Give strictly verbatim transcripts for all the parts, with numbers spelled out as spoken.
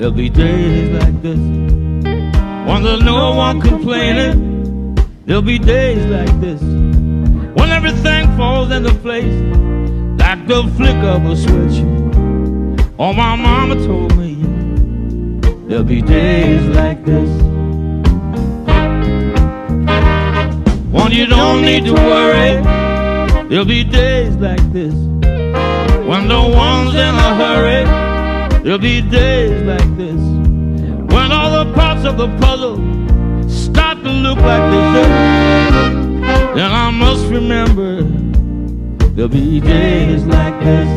There'll be days like this when there's no one complaining. There'll be days like this when everything falls into place like the flick of a switch. Oh, my mama told me there'll be days like this when you don't need to worry. There'll be days like this when no one's in a hurry. There'll be days like this when all the parts of the puzzle start to look like they do. Then I must remember there'll be days like this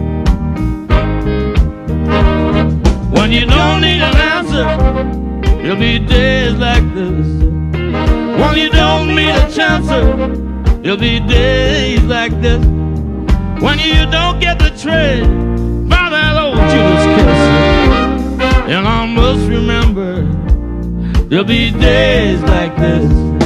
when you don't need an answer. There'll be days like this when you don't need a chance. There'll be days like this when you don't get the trade by that old Judas kiss. And I must remember there'll be days like this.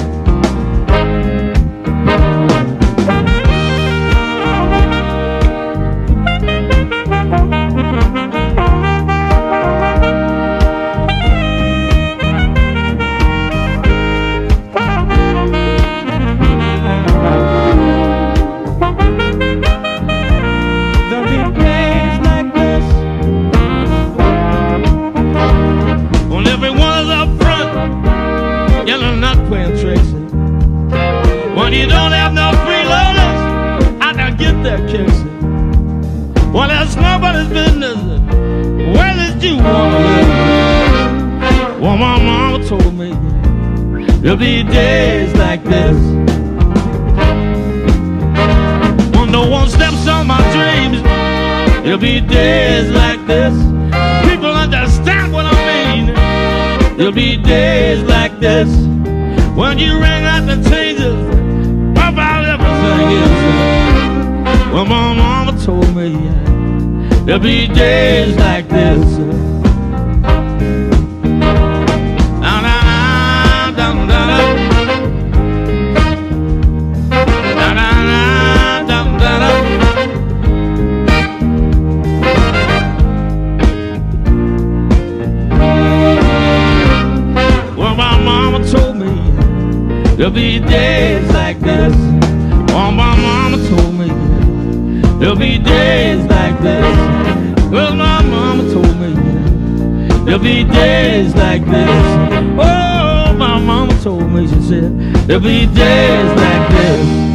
When you don't have no freeloaders I can get that casing. Well, that's nobody's business. Where did you want to live? Well, my mama told me there'll be days like this when no one steps on my dreams. There'll be days like this. People understand what I mean. There'll be days like this when you ring out the tasers about everything else. Well, my mama told me there'll be days like this. Well, my mama told me there'll be days like this. Oh, my mama told me there'll be days like this. Well, my mama told me there'll be days like this. Oh, my mama told me, she said there'll be days like this.